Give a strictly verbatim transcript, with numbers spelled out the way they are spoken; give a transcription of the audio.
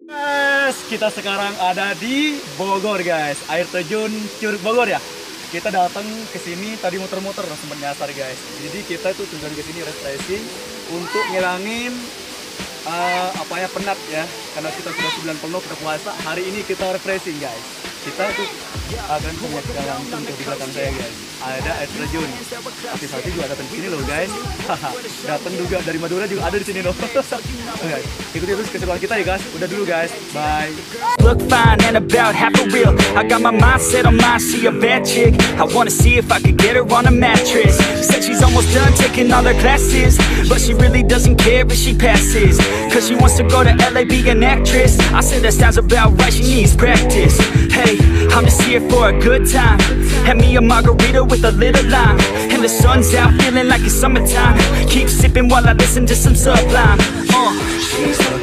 Guys, kita sekarang ada di Bogor guys, air terjun Curug Bogor ya. Kita datang ke sini tadi muter-muter sempat nyasar guys. Jadi kita itu tujuan ke sini refreshing untuk ngilangin uh, apa ya penat ya. Karena kita sudah sebulan penuh kita puasa. Hari ini kita refreshing guys. Kita tuh akan menyaksikan langsung ke di belakang saya guys. Ada air terjun. Hati-hati juga datang ke sini loh guys. Datang juga dari Madura juga ada di sini loh. Oke, ikuti terus keseruan kita ya guys. Udah dulu guys. Bye. Look fine and about half a real. I got my mindset on mine, she a bad chick. I wanna see if I could get her on a mattress. Said she's almost done taking all her classes, but she really doesn't care if she passes, cause she wants to go to L A, be an actress. I said that sounds about right, she needs practice. Hey, I'm just here for a good time. Have me a margarita with a little lime, and the sun's out feeling like it's summertime. Keep sipping while I listen to some Sublime. uh.